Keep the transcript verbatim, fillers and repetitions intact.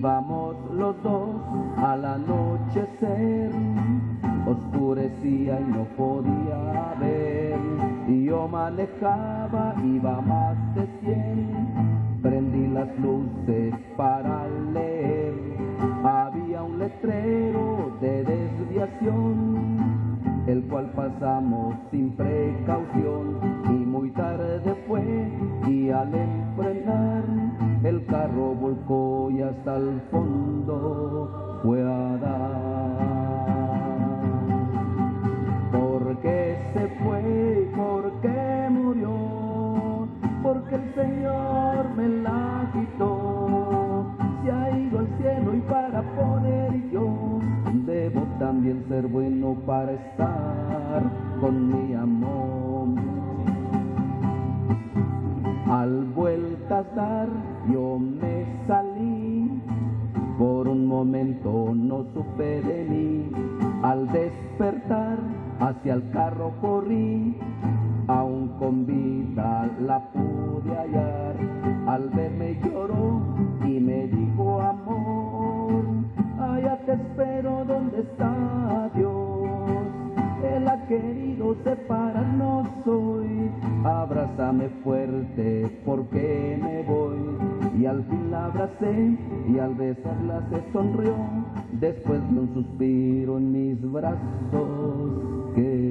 íbamos los dos al anochecer. Oscurecía y no podía ver, y yo manejaba, iba más de cien. Prendí las luces para leer, había un letrero de desviación, el cual pasamos sin precaución, y muy tarde fue, y al enfrenar el carro volcó y hasta el fondo fue a dar. ¿Por qué se fue? ¿Por qué murió? Porque el Señor me la quitó. Se ha ido al cielo y para poner yo debo también ser bueno para estar con mi amor. Al vueltas dar yo me salí, por un momento no supe de mí. Al despertar hacia el carro corrí, aún con vida la pude hallar. Al verme lloró y me dijo: amor, allá te espero donde está Dios. Él ha querido separarnos hoy, abrázame fuerte porque me voy. Y al fin la abracé y al besarla se sonrió, después de un suspiro en mis brazos que